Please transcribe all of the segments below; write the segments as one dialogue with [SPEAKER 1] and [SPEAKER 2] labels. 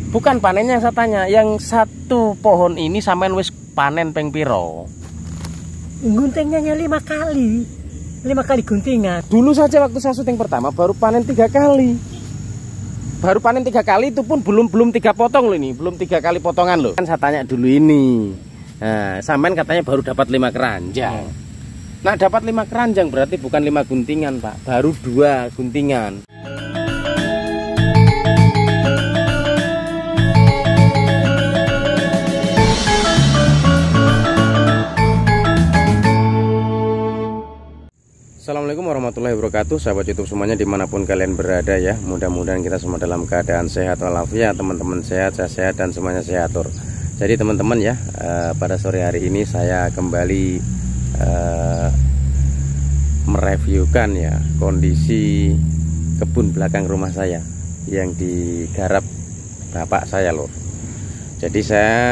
[SPEAKER 1] Bukan panennya saya tanya, yang satu pohon ini sampean wis panen ping piro?
[SPEAKER 2] Guntingnya 5 kali. 5 kali guntingan.
[SPEAKER 1] Dulu saja waktu saya syuting pertama baru panen 3 kali. Baru panen 3 kali itu pun belum 3 potong loh ini, belum 3 kali potongan loh. Kan saya tanya dulu ini. Nah, sampean katanya baru dapat 5 keranjang. Nah, dapat 5 keranjang berarti bukan 5 guntingan, Pak. Baru 2 guntingan. Assalamualaikum warahmatullahi wabarakatuh, sahabat YouTube semuanya dimanapun kalian berada ya. Mudah-mudahan kita semua dalam keadaan sehat walafiat, teman-teman sehat, saya sehat dan semuanya sehat. Jadi teman-teman ya, pada sore hari ini saya kembali mereviewkan ya kondisi kebun belakang rumah saya yang digarap bapak saya lor. Jadi saya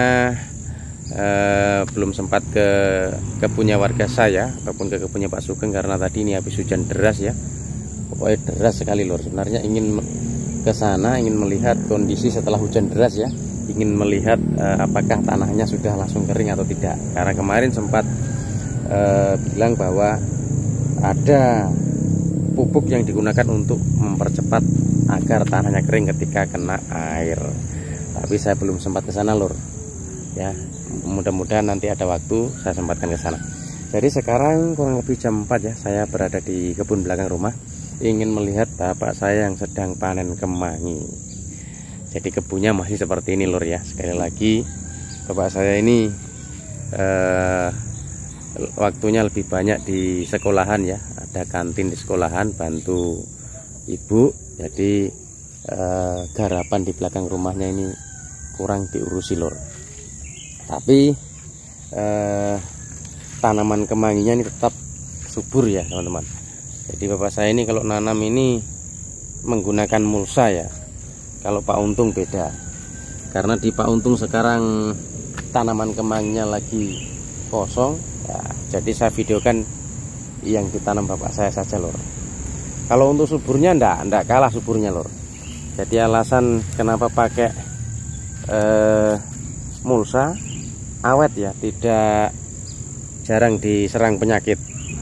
[SPEAKER 1] belum sempat ke kebunnya warga saya ataupun ke kebunnya Pak Sugeng karena tadi ini habis hujan deras ya, pokoknya deras sekali lor. Sebenarnya ingin ke sana, ingin melihat kondisi setelah hujan deras ya, ingin melihat apakah tanahnya sudah langsung kering atau tidak, karena kemarin sempat bilang bahwa ada pupuk yang digunakan untuk mempercepat agar tanahnya kering ketika kena air, tapi saya belum sempat ke sana lor ya. Mudah-mudahan nanti ada waktu saya sempatkan ke sana. Jadi sekarang kurang lebih jam 4 ya, saya berada di kebun belakang rumah, ingin melihat bapak saya yang sedang panen kemangi. Jadi kebunnya masih seperti ini lur ya. Sekali lagi bapak saya ini waktunya lebih banyak di sekolahan ya, ada kantin di sekolahan, bantu ibu. Jadi garapan di belakang rumahnya ini kurang diurusi lur. Tapi tanaman kemanginya ini tetap subur ya teman-teman. Jadi bapak saya ini kalau nanam ini menggunakan mulsa ya. Kalau Pak Untung beda, karena di Pak Untung sekarang tanaman kemanginya lagi kosong ya, jadi saya videokan yang ditanam bapak saya saja lor. Kalau untuk suburnya ndak kalah suburnya lor. Jadi alasan kenapa pakai mulsa, awet ya, tidak jarang diserang penyakit.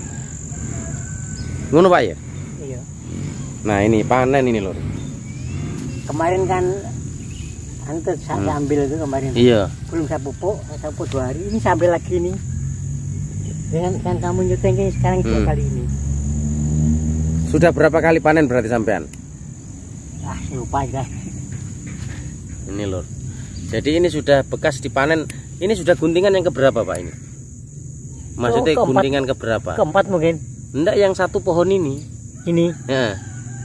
[SPEAKER 1] Ngono Pak ya?
[SPEAKER 2] Iya.
[SPEAKER 1] Nah ini panen ini lor.
[SPEAKER 2] Kemarin kan saya ambil itu kemarin.
[SPEAKER 1] Iya.
[SPEAKER 2] Belum saya pupuk 2 hari. Ini saya ambil lagi nih. Dengan kan kamu nyuting sekarang 2 kali ini.
[SPEAKER 1] Sudah berapa kali panen berarti sampean?
[SPEAKER 2] Ah, lupa ya.
[SPEAKER 1] Ini lor. Jadi ini sudah bekas dipanen. Ini sudah guntingan yang keberapa Pak ini? Maksudnya guntingan keberapa?
[SPEAKER 2] Keempat mungkin.
[SPEAKER 1] Enggak, yang satu pohon ini.
[SPEAKER 2] Ini.
[SPEAKER 1] Ya.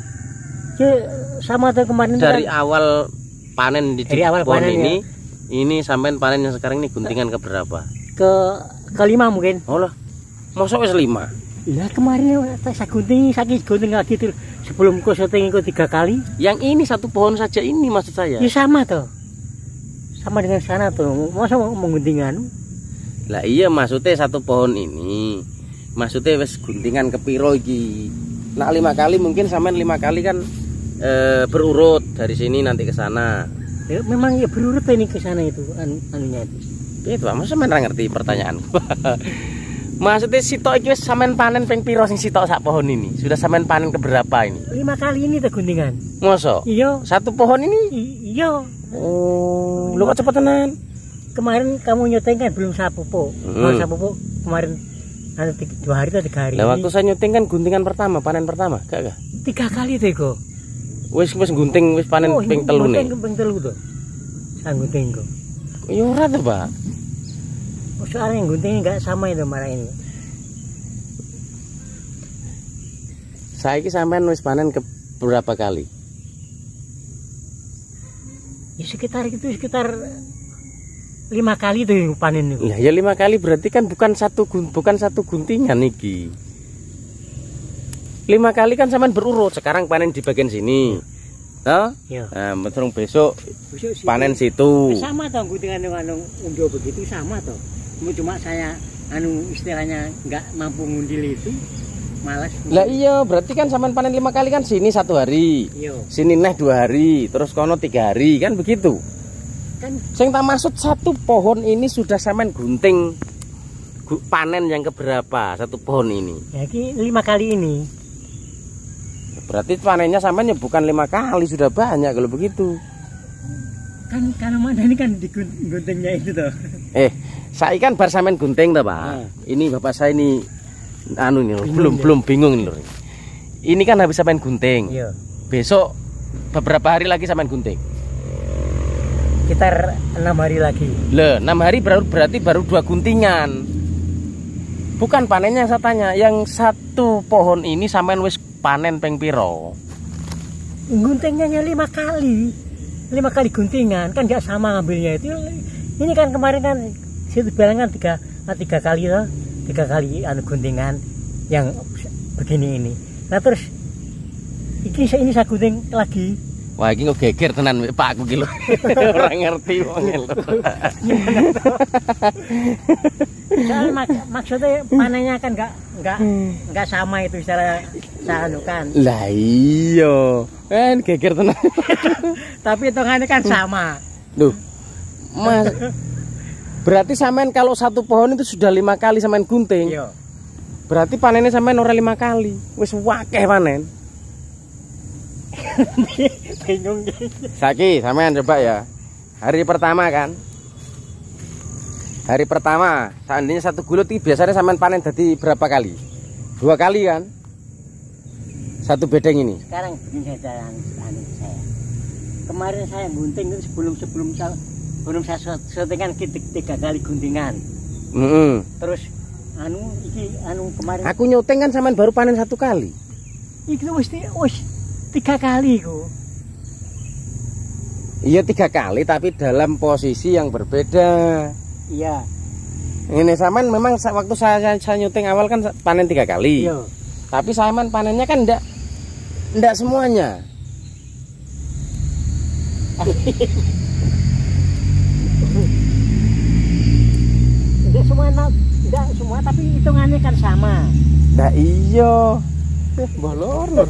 [SPEAKER 2] Sama tuh kemarin
[SPEAKER 1] dari
[SPEAKER 2] kan,
[SPEAKER 1] awal panen di
[SPEAKER 2] awal
[SPEAKER 1] pohon
[SPEAKER 2] panen,
[SPEAKER 1] ini,
[SPEAKER 2] ya.
[SPEAKER 1] Ini sampai panen yang sekarang ini guntingan keberapa?
[SPEAKER 2] Kelima mungkin.
[SPEAKER 1] Oh lah, masa wis 5?
[SPEAKER 2] Iya kemarin saya gunting lagi tuh sebelum ke syuting itu 3 kali.
[SPEAKER 1] Yang ini satu pohon saja ini maksud saya.
[SPEAKER 2] Ya sama tuh. Sama dengan sana tuh, masa mau mengguntingan?
[SPEAKER 1] Lah iya, maksudnya satu pohon ini, maksudnya wes guntingan kepiro iki. Nah 5 kali mungkin sampean 5 kali kan berurut dari sini nanti ke sana.
[SPEAKER 2] Ya, memang ya berurut ini ke sana itu anunya itu.
[SPEAKER 1] Itu Pak, masa sampean ngerti pertanyaan. Maksudnya sitok iki wis sampean panen ping piro sing sitok sak pohon ini? Sudah sampean panen keberapa ini?
[SPEAKER 2] 5 kali ini tuh guntingan.
[SPEAKER 1] Masa?
[SPEAKER 2] Iya.
[SPEAKER 1] Satu pohon ini?
[SPEAKER 2] Iya.
[SPEAKER 1] Oh, lu kok cepet tenan?
[SPEAKER 2] Kemarin kamu nyuting kan belum saya pupuk. Saya pupuk kemarin 2 hari atau 3 hari.
[SPEAKER 1] Nah, waktu saya nyuting kan guntingan pertama, panen pertama, gak?
[SPEAKER 2] 3 kali tuh kok.
[SPEAKER 1] Wis gunting wis panen ping 3 nih.
[SPEAKER 2] Ping 3 tuh. Saya gunting kok.
[SPEAKER 1] Ya ora tuh, Pak.
[SPEAKER 2] Soalnya yang gunting enggak sama itu marah ini.
[SPEAKER 1] Saiki sampean wis panen ke berapa kali?
[SPEAKER 2] Ya sekitar 5 kali tuh panen itu.
[SPEAKER 1] Ya 5 kali berarti kan bukan satu guntingan iki. 5 kali kan sampean berurut, sekarang panen di bagian sini. Toh?
[SPEAKER 2] Iya.
[SPEAKER 1] Nah, besok panen situ.
[SPEAKER 2] Sama toh guntingan yang unjuk begitu sama toh. Cuma saya istilahnya nggak mampu ngundil itu, malas.
[SPEAKER 1] Lah iya, berarti kan sampean panen 5 kali kan sini 1 hari.
[SPEAKER 2] Iya.
[SPEAKER 1] Sini neh 2 hari, terus kono 3 hari, kan begitu.
[SPEAKER 2] Kan
[SPEAKER 1] Sing tak maksud satu pohon ini sudah sampean gunting panen yang keberapa satu pohon ini?
[SPEAKER 2] ya ini 5 kali ini.
[SPEAKER 1] Berarti panennya sampean ya bukan 5 kali, sudah banyak kalau begitu.
[SPEAKER 2] Kan karena mana ini kan diguntingnya itu toh.
[SPEAKER 1] Saya kan bar sampean gunting toh, Pak. Ini Bapak saya ini anu nih belum bingung nih lho. Ini kan habis sampean gunting.
[SPEAKER 2] Iya.
[SPEAKER 1] Besok beberapa hari lagi sampean gunting.
[SPEAKER 2] Sekitar 6 hari lagi.
[SPEAKER 1] Loh, 6 hari berarti baru 2 guntingan. Bukan panennya saya tanya, yang satu pohon ini sampean wis panen peng piro?
[SPEAKER 2] Guntingnya 5 kali. 5 kali guntingan kan nggak sama ngambilnya itu. Ini kan kemarin kan situ bilang kan 3 kali loh. 3 kali guntingan yang begini ini. Nah terus ini saya gunting lagi.
[SPEAKER 1] Wah, ini kok geger tenan Pak aku ki lho. Ora ngerti wong lho.
[SPEAKER 2] Maksudnya panennya kan nggak sama itu secara kan.
[SPEAKER 1] Lah iya, kan geger tenan.
[SPEAKER 2] Tapi hitungannya kan sama.
[SPEAKER 1] Loh. Mas. Berarti sampean kalau satu pohon itu sudah 5 kali sampean gunting.
[SPEAKER 2] Iya.
[SPEAKER 1] Berarti panennya sampean ora 5 kali. Wis wakeh panen.
[SPEAKER 2] Bingung.
[SPEAKER 1] Saiki sampean coba ya. Hari pertama kan. Hari pertama, seandainya satu gulut ini biasanya sampean panen jadi berapa kali? 2 kali kan? Satu bedeng ini.
[SPEAKER 2] Sekarang begini saya. Kemarin saya gunting itu sebelum saya syutingan 3 kali guntingan. Terus kemarin
[SPEAKER 1] aku nyuting kan sampean baru panen 1 kali.
[SPEAKER 2] Iki wis 3 kali ku.
[SPEAKER 1] Iya 3 kali tapi dalam posisi yang berbeda.
[SPEAKER 2] Iya.
[SPEAKER 1] Ini sampean memang waktu saya nyuting awal kan panen 3 kali.
[SPEAKER 2] Iya.
[SPEAKER 1] Tapi sampean panennya kan ndak semuanya. Enggak semua tapi hitungannya kan sama. Nah iya. Bolor lho.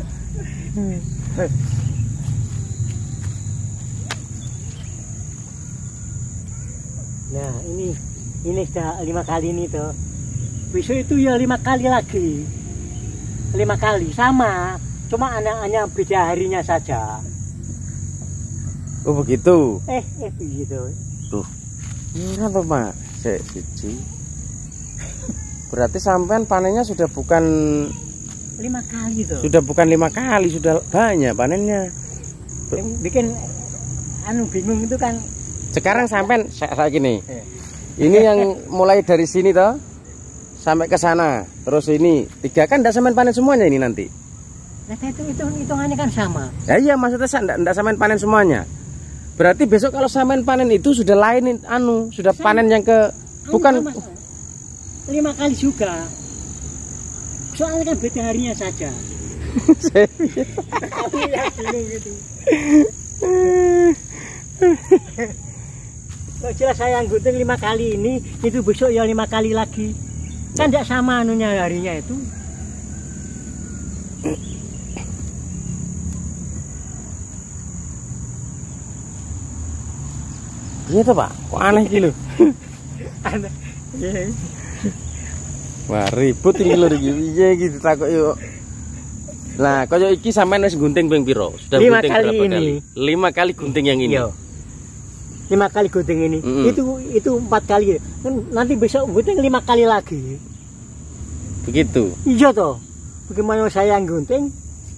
[SPEAKER 1] Nah ini sudah 5 kali ini tuh. Besok itu ya 5 kali lagi. 5 kali sama, cuma hanya beda harinya saja. Oh begitu.
[SPEAKER 2] Begitu.
[SPEAKER 1] Tuh. Apa Pak? Siji. Berarti sampean panennya sudah bukan
[SPEAKER 2] 5 kali tuh.
[SPEAKER 1] Sudah bukan 5 kali, sudah banyak panennya.
[SPEAKER 2] Yang bikin bingung itu kan.
[SPEAKER 1] Sekarang sampean saya gini. Ini yang mulai dari sini toh sampai ke sana. Terus ini 3 kan enggak sampean panen semuanya ini nanti.
[SPEAKER 2] Nah, itu hitungannya kan sama.
[SPEAKER 1] Ya iya maksudnya enggak sampean panen semuanya. Berarti besok kalau sampean panen itu sudah lain sudah sama. Panen yang ke bukan
[SPEAKER 2] 5 kali juga. Soalnya kan beda harinya saja. Aku ya bingung gitu. Kok jelas saya gunting 5 kali ini, itu besok ya 5 kali lagi. Kan tidak sama harinya itu.
[SPEAKER 1] Iya toh Pak, kok aneh gitu.
[SPEAKER 2] Aneh. Iya.
[SPEAKER 1] Wah ribut ini lho iki. Iya gitu takut yuk. Nah, kaya iki sampean wis gunting ping piro? Sudah
[SPEAKER 2] 5
[SPEAKER 1] gunting
[SPEAKER 2] kali
[SPEAKER 1] berapa
[SPEAKER 2] ini.
[SPEAKER 1] kali? 5 kali gunting yang ini.
[SPEAKER 2] Iya. 5 kali gunting ini. Itu 4 kali. Nanti besok gunting 5 kali lagi.
[SPEAKER 1] Begitu.
[SPEAKER 2] Iya toh. Bagaimana saya yang gunting?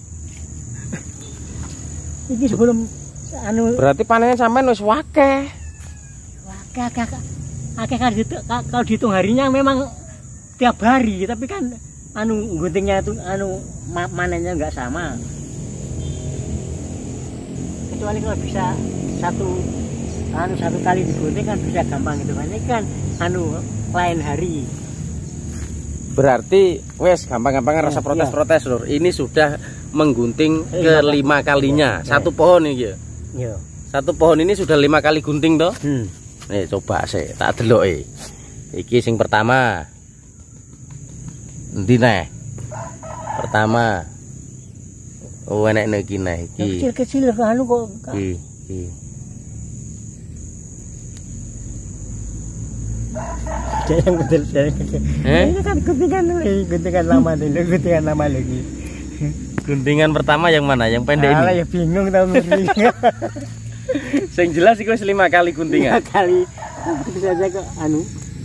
[SPEAKER 2] Ini sebelum
[SPEAKER 1] berarti panennya sampean wis wakeh.
[SPEAKER 2] Kalau dihitung harinya memang tiap hari, tapi kan guntingnya itu manennya nggak sama. Kecuali kalau bisa satu kali digunting kan bisa gampang itu kan lain hari.
[SPEAKER 1] Berarti wes gampang-gampangan rasa protes-protes lur. Ini sudah menggunting ke 5 kalinya. Satu pohon ini ya. Satu pohon ini sudah 5 kali gunting toh. Nih coba sih tak deloki. Iki sing pertama. Endi neh? Pertama. Oh enek iki neh iki.
[SPEAKER 2] Kecil-kecil kok.
[SPEAKER 1] Iki.
[SPEAKER 2] Ada yang betul. Ini kan guntingan lama dulu, guntingan lama lagi.
[SPEAKER 1] Guntingan pertama yang mana? Yang pendek
[SPEAKER 2] Alah,
[SPEAKER 1] ini?
[SPEAKER 2] ya bingung tau ngerti.
[SPEAKER 1] Yang jelas itu 5 kali guntingan.
[SPEAKER 2] 5 kali. Itu saja kok anu.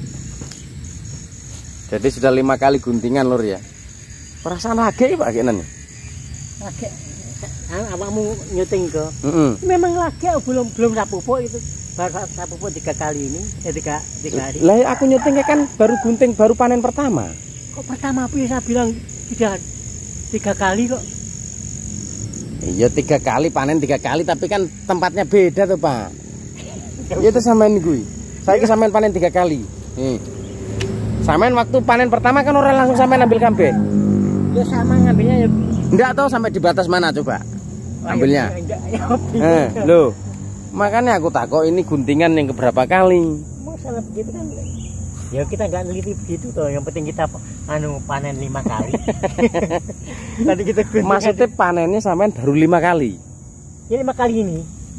[SPEAKER 1] Jadi sudah 5 kali guntingan lur ya. Perasaan lagi Pak Kenan.
[SPEAKER 2] Lagi awakmu nyuting ke.
[SPEAKER 1] Memang
[SPEAKER 2] lagi belum rapupuk itu. Baru rapupuk 3 kali ini. 3 hari.
[SPEAKER 1] Lah aku nyutingnya kan baru gunting, baru panen pertama.
[SPEAKER 2] Kok pertama bisa bilang tidak 3 kali kok.
[SPEAKER 1] Iya 3 kali panen 3 kali tapi kan tempatnya beda tuh Pak. Iya itu samain gue. Saya samain panen 3 kali. Nih. Samain waktu panen pertama kan orang langsung samain ambil kambe.
[SPEAKER 2] Ya sama ngambilnya ya.
[SPEAKER 1] Enggak tahu sampai di batas mana coba. Ambilnya.
[SPEAKER 2] Ya,
[SPEAKER 1] Loh. Makanya aku takut ini guntingan yang keberapa kali.
[SPEAKER 2] Masalah begitu kan. Ya kita nggak neliti begitu toh. Yang penting kita panen 5 kali. Tadi kita gunting.
[SPEAKER 1] Maksudnya panennya sampean baru 5 kali.
[SPEAKER 2] Ya 5 kali ini.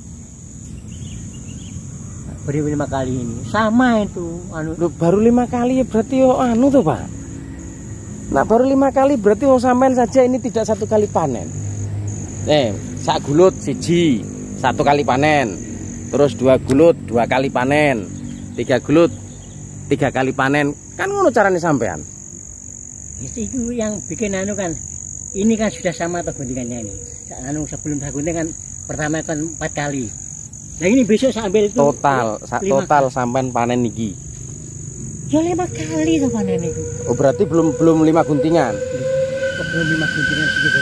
[SPEAKER 2] Baru 5 kali ini. Sama itu
[SPEAKER 1] Loh, baru 5 kali ya berarti tuh Pak. Nah baru 5 kali berarti sampean saja ini tidak 1 kali panen. Sak gulut siji 1 kali panen. Terus 2 gulut 2 kali panen. 3 gulut 3 kali panen. Kan ngono caranya sampean.
[SPEAKER 2] Itu yang bikin kan. Ini kan sudah sama atau guntingannya ini. Sebelum saya gunting kan pertama kan 4 kali. Nah ini besok saya ambil itu
[SPEAKER 1] total sampean panen niki.
[SPEAKER 2] Ya 5 kali tuh panen itu.
[SPEAKER 1] Oh berarti belum 5 guntingan.
[SPEAKER 2] Belum 5 guntingan segitu.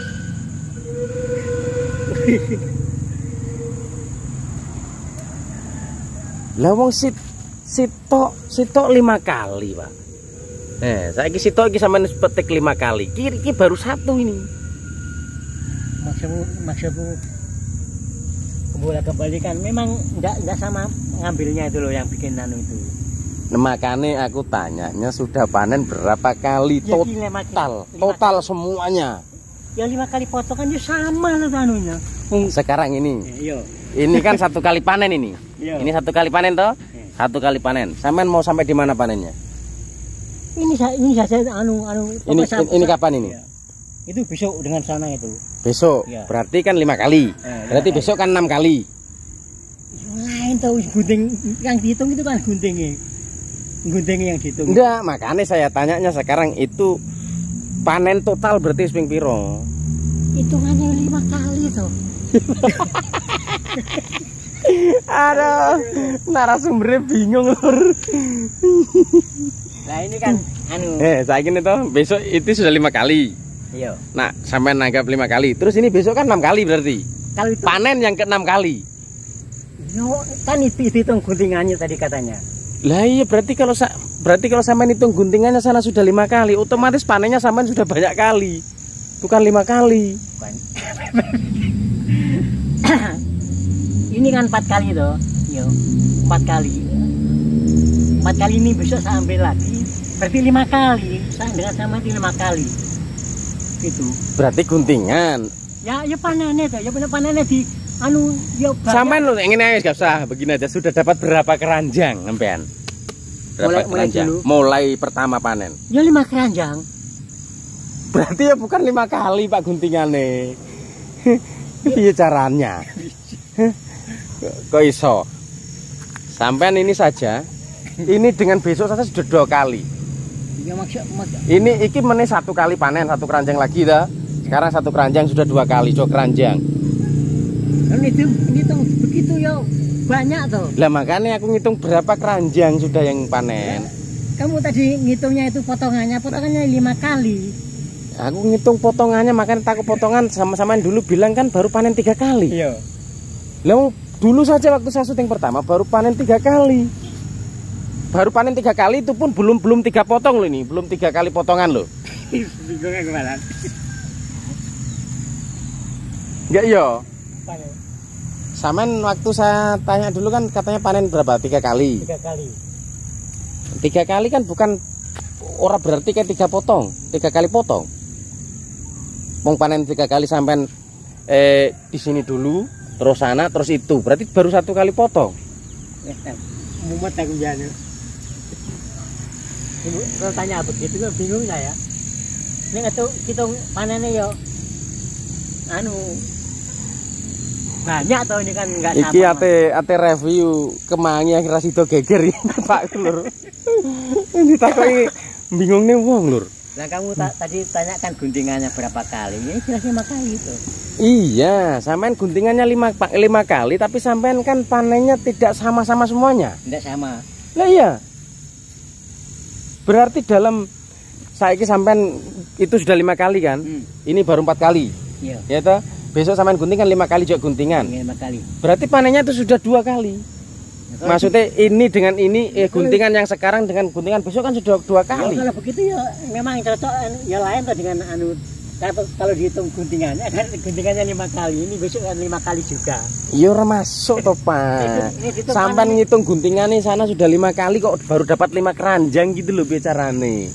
[SPEAKER 1] Lah wong sitok 5 kali, Pak. Saiki sitok iki sampean petik 5 kali. Iki baru 1 ini.
[SPEAKER 2] Maksudmu kembali kan memang enggak sama ngambilnya itu loh yang bikin itu.
[SPEAKER 1] Nah, makanya aku tanyanya sudah panen berapa kali ya, total semuanya.
[SPEAKER 2] Ya 5 kali potongan ya sama loh anunya.
[SPEAKER 1] Sekarang ini.
[SPEAKER 2] Iya.
[SPEAKER 1] Ini kan 1 kali panen ini.
[SPEAKER 2] Iya.
[SPEAKER 1] Ini 1 kali panen toh? 1 kali panen. Sampean mau sampai di mana panennya?
[SPEAKER 2] Ini saja
[SPEAKER 1] Ini kapan ini?
[SPEAKER 2] Ya. Itu besok dengan sana itu.
[SPEAKER 1] Besok. Ya. Berarti kan 5 kali. Berarti besok kan 6 kali.
[SPEAKER 2] Lain tahu gunting yang dihitung itu kan guntingnya. Guntingnya yang dihitung.
[SPEAKER 1] Enggak, makanya saya tanyanya sekarang itu panen total berarti ping piro?
[SPEAKER 2] Hitungannya 5 kali toh.
[SPEAKER 1] Aduh, narasumbernya bingung lur.
[SPEAKER 2] Nah ini kan
[SPEAKER 1] saya gini toh, besok itu sudah 5 kali.
[SPEAKER 2] Iya.
[SPEAKER 1] Nah, sampai nanggap 5 kali. Terus ini besok kan 6 kali berarti.
[SPEAKER 2] Kalau itu
[SPEAKER 1] panen yang ke-6 kali.
[SPEAKER 2] Yo, kan itu hitung guntingannya tadi katanya.
[SPEAKER 1] Lah iya berarti kalau sampean hitung guntingannya sana sudah 5 kali, otomatis panennya sampean sudah banyak kali. Bukan 5 kali.
[SPEAKER 2] Bukan. Ini kan 4 kali toh. Yo, 4 kali. 4 kali ini besok saya ambil lagi. Berarti 5 kali. Saya dengan sama itu 5 kali. Gitu.
[SPEAKER 1] Berarti guntingan.
[SPEAKER 2] Ya panennya tuh. Ya panennya di ya
[SPEAKER 1] sampean lu ingin aja gak usah begini aja. Sudah dapat berapa keranjang sampean? Mulai pertama panen.
[SPEAKER 2] Ya 5 keranjang.
[SPEAKER 1] Berarti ya bukan 5 kali Pak guntingannya. Iya caranya. Kok iso? Sampean ini saja. Ini dengan besok saja sudah 2 kali.
[SPEAKER 2] Ya maksud.
[SPEAKER 1] Iki meneh 1 kali panen 1 keranjang lagi dah. Sekarang 1 keranjang sudah 2 kali 2 keranjang.
[SPEAKER 2] Ini tuh begitu ya banyak tuh.
[SPEAKER 1] Lah makanya aku ngitung berapa keranjang sudah yang panen.
[SPEAKER 2] Kamu tadi ngitungnya itu potongannya 5 kali.
[SPEAKER 1] Aku ngitung potongannya makanya takut potongan sama-sama dulu bilang kan baru panen 3 kali.
[SPEAKER 2] Iya.
[SPEAKER 1] Lah dulu saja waktu saya syuting pertama baru panen 3 kali. Baru panen 3 kali itu pun belum 3 potong loh ini, belum 3 kali potongan loh.
[SPEAKER 2] Bingungnya gimana?
[SPEAKER 1] Enggak iya. Saman waktu saya tanya dulu kan katanya panen berapa? 3 kali.
[SPEAKER 2] 3 kali.
[SPEAKER 1] 3 kali kan bukan ora berarti kayak 3 potong, 3 kali potong. Mau panen 3 kali sampai di sini dulu, terus sana, terus itu. Berarti baru 1 kali potong.
[SPEAKER 2] Mumet aku jane. Ibu kalau tanya begitu kan bingung saya. Ini kita panennya yo anu banyak tau ini kan enggak sama.
[SPEAKER 1] Iki ate review kemangi akhirnya sido geger ya Pak Lur. Ini takoki bingung nih wong Lur.
[SPEAKER 2] Nah kamu tadi tanyakan guntingannya berapa kali? Ini jelas 5 kali itu.
[SPEAKER 1] Iya, sampean guntingannya 5 kali, tapi sampean kan panennya tidak sama-sama semuanya.
[SPEAKER 2] Tidak sama.
[SPEAKER 1] Lah iya. Berarti dalam saiki sampean itu sudah 5 kali kan? Ini baru 4 kali.
[SPEAKER 2] Iya.
[SPEAKER 1] Ya toh? Besok sampean gunting kan 5 kali juga guntingan.
[SPEAKER 2] 5 kali.
[SPEAKER 1] Berarti panennya itu sudah 2 kali. Maksudnya ini dengan ini guntingan yang sekarang dengan guntingan besok kan sudah 2 kali.
[SPEAKER 2] Kalau begitu ya memang cocok ya lain tuh dengan anu kalau dihitung guntingannya kan guntingannya 5 kali, ini besok kan 5 kali juga.
[SPEAKER 1] Iya ora masuk toh Pak. Sampean ngitung guntingannya sana sudah 5 kali kok baru dapat 5 keranjang gitu loh bicarane.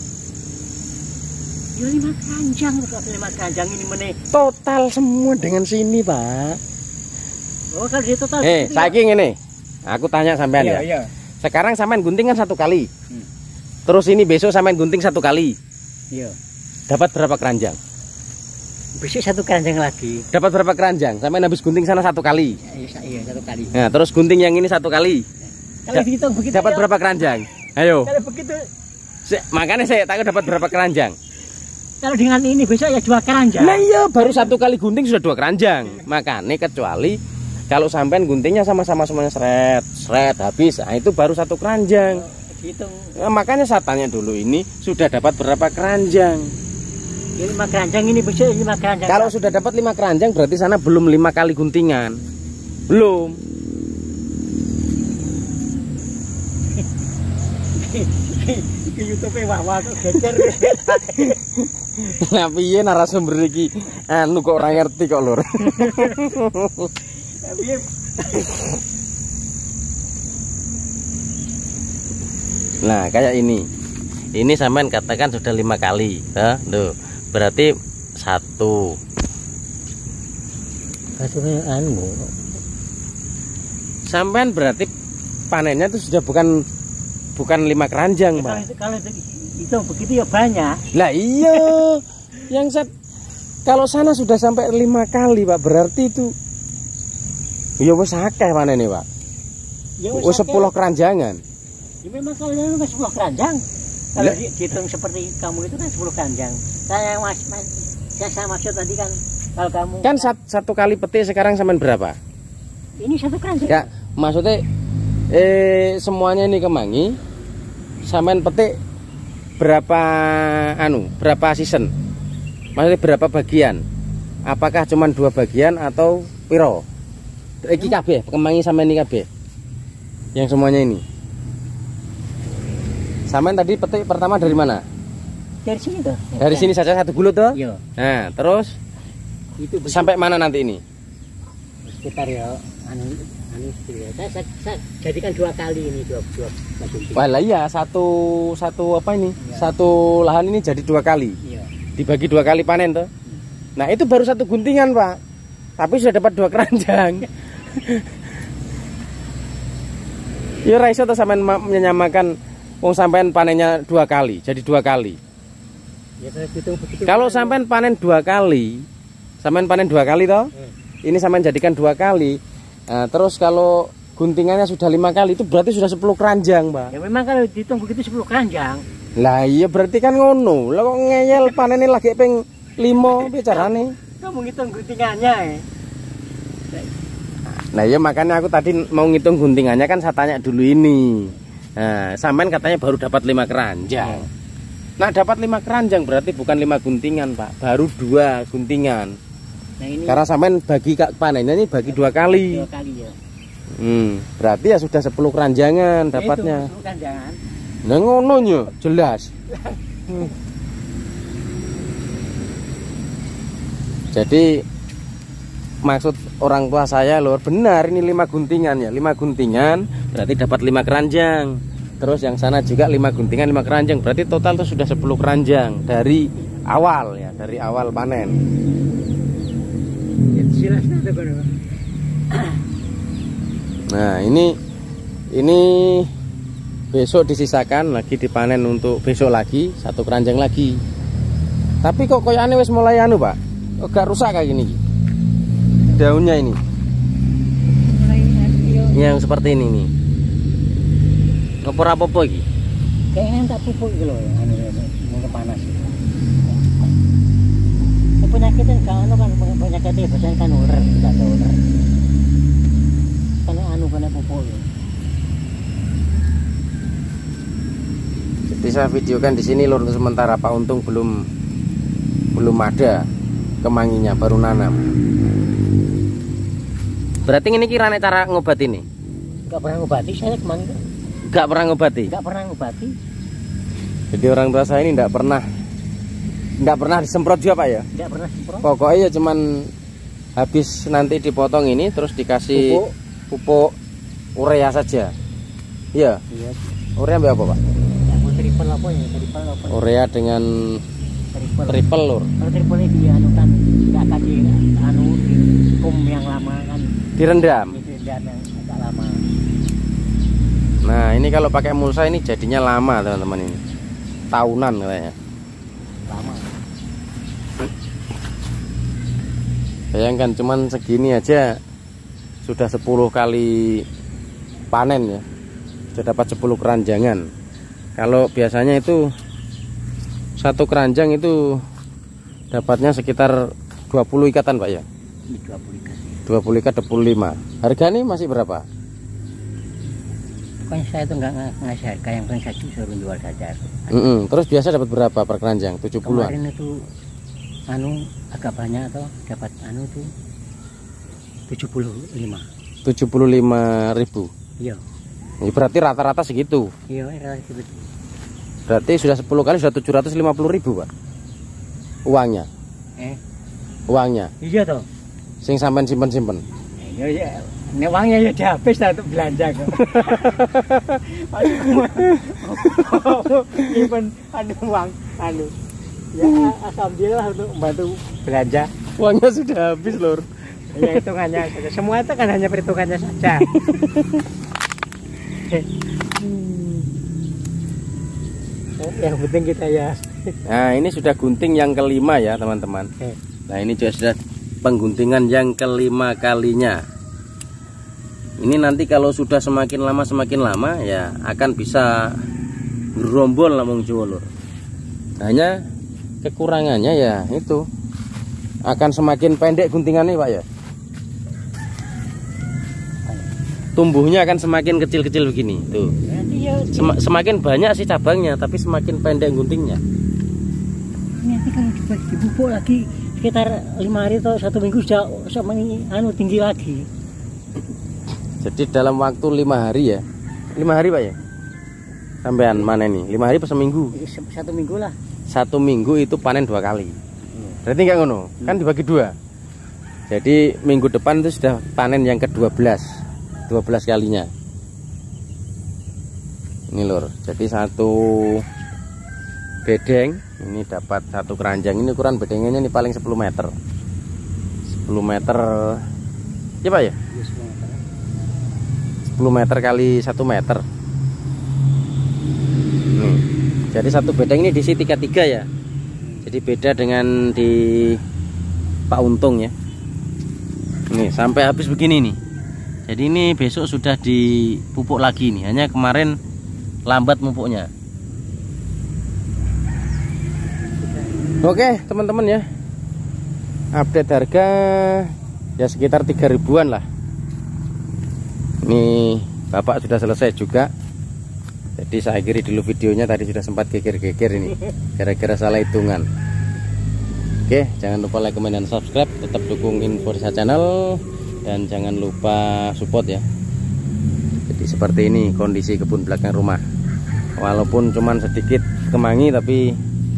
[SPEAKER 2] Ya 5 keranjang kok 5 keranjang ini meneh.
[SPEAKER 1] Total semua dengan sini Pak.
[SPEAKER 2] Oh kalau di total.
[SPEAKER 1] Saiki ngene. Aku tanya sampean ya.
[SPEAKER 2] Iya.
[SPEAKER 1] Sekarang sampean gunting kan 1 kali. Terus ini besok sampean gunting 1 kali.
[SPEAKER 2] Iya.
[SPEAKER 1] Dapat berapa keranjang?
[SPEAKER 2] Besok 1 keranjang lagi.
[SPEAKER 1] Dapat berapa keranjang? Sampean habis gunting sana 1 kali.
[SPEAKER 2] Iya 1 kali.
[SPEAKER 1] Nah, terus gunting yang ini 1 kali.
[SPEAKER 2] Kalau dihitung begitu.
[SPEAKER 1] Dapat berapa keranjang? Ayo.
[SPEAKER 2] Kalau begitu.
[SPEAKER 1] Makanya saya takut dapat berapa keranjang.
[SPEAKER 2] Kalau dengan ini besok ya 2 keranjang.
[SPEAKER 1] Nah iya, baru 1 kali gunting sudah 2 keranjang. Makanya kecuali kalau sampean guntingnya sama-sama semuanya seret habis, nah itu baru 1 keranjang.
[SPEAKER 2] Hitung.
[SPEAKER 1] Nah, makanya saya tanya dulu ini sudah dapat berapa keranjang?
[SPEAKER 2] Ya, 5 keranjang ini besok 5 keranjang.
[SPEAKER 1] Kalau sudah dapat 5 keranjang berarti sana belum 5 kali guntingan. Belum.
[SPEAKER 2] Di YouTube wah kok geger.
[SPEAKER 1] Nah piye narasumber iki anu kok ora ngerti kok Lur. Nah kayak ini sampean katakan sudah 5 kali tuh berarti 1
[SPEAKER 2] hasilnya anu sampean
[SPEAKER 1] berarti panennya itu sudah bukan 5 keranjang Pak.
[SPEAKER 2] Kalau itu begitu ya banyak.
[SPEAKER 1] Lah iya yang kalau sana sudah sampai 5 kali Pak berarti itu ya wis akeh panene Pak.
[SPEAKER 2] Ya
[SPEAKER 1] wis 10 keranjangan.
[SPEAKER 2] Ya memang kalau itu 10 keranjang. Kalau dihitung seperti kamu itu kan 10 keranjang. Saya maksud tadi kan kalau kamu
[SPEAKER 1] kan 1 kali petik sekarang sampean berapa?
[SPEAKER 2] Ini 1 keranjang.
[SPEAKER 1] Ya, maksudnya semuanya ini kemangi sampean petik berapa season? Maksudnya berapa bagian? Apakah cuma 2 bagian atau piro? Iki kabeh kemangi sampean ini kabeh. Yang semuanya ini. Sampean tadi petik pertama dari mana?
[SPEAKER 2] Dari sini tuh.
[SPEAKER 1] Dari sini saja 1 gulut tuh?
[SPEAKER 2] Iya.
[SPEAKER 1] Nah, terus
[SPEAKER 2] itu
[SPEAKER 1] sampai mana nanti ini?
[SPEAKER 2] Sekitar ya saya jadikan 2 kali ini 2
[SPEAKER 1] wah lah iya satu apa ini ya. 1 lahan ini jadi 2 kali ya. Dibagi 2 kali panen tuh. Nah itu baru 1 guntingan Pak tapi sudah dapat 2 keranjang. Ya raiso tuh sampean menyamakan wong sampean panennya 2 kali jadi 2 kali
[SPEAKER 2] ya,
[SPEAKER 1] kalau sampean panen 2 kali sampean panen 2 kali toh ini sampean jadikan 2 kali. Nah, terus kalau guntingannya sudah 5 kali itu berarti sudah 10 keranjang, Pak.
[SPEAKER 2] Ya memang kalau dihitung begitu 10 keranjang.
[SPEAKER 1] Lah iya berarti kan ngono. Lah kok ngeyel panennya lagi ping 5 bicarane.
[SPEAKER 2] Kamu ngitung guntingannya
[SPEAKER 1] Nah iya makanya aku tadi mau ngitung guntingannya kan saya tanya dulu ini. Nah, sampean katanya baru dapat 5 keranjang. Nah, dapat 5 keranjang berarti bukan 5 guntingan, Pak. Baru 2 guntingan. Nah, ini karena sampean bagi panennya ini bagi 2 kali.
[SPEAKER 2] 2 kali ya.
[SPEAKER 1] Berarti ya sudah 10 keranjangan dapatnya.
[SPEAKER 2] 10 keranjangan.
[SPEAKER 1] Nah ngono nyo, jelas. Jadi maksud orang tua saya lho benar ini 5 guntingan ya. 5 guntingan berarti dapat 5 keranjang. Terus yang sana juga 5 guntingan 5 keranjang. Berarti total itu sudah 10 keranjang dari awal ya, dari awal panen. Nah, ini besok disisakan lagi dipanen untuk besok lagi 1 keranjang lagi. Tapi kok koyane wis mulai anu Pak, kok gak rusak kayak gini daunnya ini yang seperti ini nih. Apa-apa iki
[SPEAKER 2] kayaknya tak pupuk gitu loh anu mungkin panas penyakitnya kan penyakitnya biasanya kan ular tidak ada ular karena anu kena pupuk gitu.
[SPEAKER 1] Jadi saya videokan di sini lur, sementara Pak Untung belum ada kemanginya, baru nanam. Berarti ini kira cara ngobat ini?
[SPEAKER 2] Gak pernah ngobati saya kemangi.
[SPEAKER 1] Gak pernah ngobati?
[SPEAKER 2] Gak pernah ngobati.
[SPEAKER 1] Jadi orang tua saya ini nggak pernah disemprot juga Pak ya?
[SPEAKER 2] Nggak pernah semprot.
[SPEAKER 1] Pokoknya ya cuman habis nanti dipotong ini terus dikasih pupuk urea saja. Iya.
[SPEAKER 2] Iya.
[SPEAKER 1] Urea apa Pak?
[SPEAKER 2] Ya, mau triple apa ya? Triple apa?
[SPEAKER 1] Urea dengan triple lur.
[SPEAKER 2] Kalau triple itu ya anu kan nggak kasih anu kum yang lama kan.
[SPEAKER 1] Direndam.
[SPEAKER 2] Direndam yang agak lama.
[SPEAKER 1] Nah ini kalau pakai mulsa ini jadinya lama teman-teman ini. Tahunan katanya.
[SPEAKER 2] Lama.
[SPEAKER 1] Bayangkan cuman segini aja sudah 10 kali panen ya. Sudah dapat 10 keranjangan. Kalau biasanya itu 1 keranjang itu dapatnya sekitar 20 ikatan Pak ya.
[SPEAKER 2] 20 ikat.
[SPEAKER 1] 20 ikat 25. Harganya masih berapa?
[SPEAKER 2] Pokoknya saya tuh nggak ngasih harga, yang penting saya suruh jual saja.
[SPEAKER 1] Terus biasa dapat berapa per keranjang? 70-an?
[SPEAKER 2] Kemarin itu anu agak banyak atau dapat anu tuh 75.
[SPEAKER 1] 75.000.
[SPEAKER 2] Iya.
[SPEAKER 1] Ya, berarti rata-rata segitu.
[SPEAKER 2] Iya, relatif itu.
[SPEAKER 1] Berarti sudah 10 kali sudah 750.000 Pak. Uangnya. Uangnya.
[SPEAKER 2] Iya toh.
[SPEAKER 1] Sing sampean simpen-simpen.
[SPEAKER 2] Iya ya. Ini uangnya ya habis untuk belanja kok. Simpen anu uang anu. Ya alhamdulillah untuk membantu belanja.
[SPEAKER 1] Uangnya sudah habis lur.
[SPEAKER 2] Ya hitungannya saja. Semua itu kan hanya perhitungannya saja. Yang penting kita ya.
[SPEAKER 1] Nah ini sudah gunting yang kelima ya teman-teman. Nah ini juga sudah pengguntingan yang kelima kalinya. Ini nanti kalau sudah semakin lama ya akan bisa gerombol namung Jawa lur. Hanya kekurangannya ya itu akan semakin pendek guntingannya Pak ya. Tumbuhnya akan semakin kecil-kecil begini tuh. Semakin banyak sih cabangnya tapi semakin pendek guntingnya.
[SPEAKER 2] Nanti kalau dipupuk lagi sekitar 5 hari atau 1 minggu sudah anu tinggi lagi.
[SPEAKER 1] Jadi dalam waktu 5 hari ya. 5 hari Pak ya. Sampean mana nih? 5 hari per seminggu?
[SPEAKER 2] 1 minggu lah.
[SPEAKER 1] 1 minggu itu panen 2 kali. Berarti enggak ngono? Kan dibagi 2. Jadi minggu depan itu sudah panen yang ke-12. 12 kalinya. Ini lur. Jadi 1 bedeng ini dapat 1 keranjang. Ini ukuran bedengnya ini paling 10 meter. 10 meter. Ya Pak ya? 10 meter kali 1 meter. Nih. Jadi 1 bedeng ini diisi 33 ya. Jadi beda dengan di Pak Untung ya. Nih sampai habis begini nih. Jadi ini besok sudah dipupuk lagi nih. Hanya kemarin lambat pupuknya. Oke teman-teman ya. Update harga ya sekitar 3.000-an lah. Ini Bapak sudah selesai juga. Jadi saya akhiri dulu videonya, tadi sudah sempat geger-geger ini gara-gara salah hitungan. Oke, jangan lupa like, comment, dan subscribe. Tetap dukung Inforisa Channel dan jangan lupa support ya. Jadi seperti ini kondisi kebun belakang rumah. Walaupun cuman sedikit kemangi tapi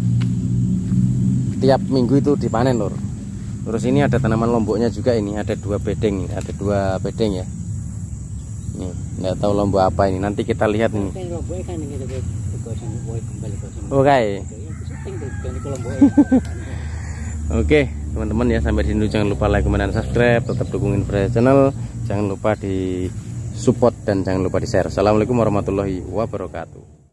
[SPEAKER 1] tiap minggu itu dipanen lur. Terus ini ada tanaman lomboknya juga, ini ada 2 bedeng, ada 2 bedeng ya. Nih, nggak tahu lombok apa ini. Nanti kita lihat nih. Oke. Oke, teman-teman ya, sampai di sini jangan lupa like, comment, dan subscribe. Tetap dukung Inforisa Channel. Jangan lupa di support dan jangan lupa di share. Assalamualaikum warahmatullahi wabarakatuh.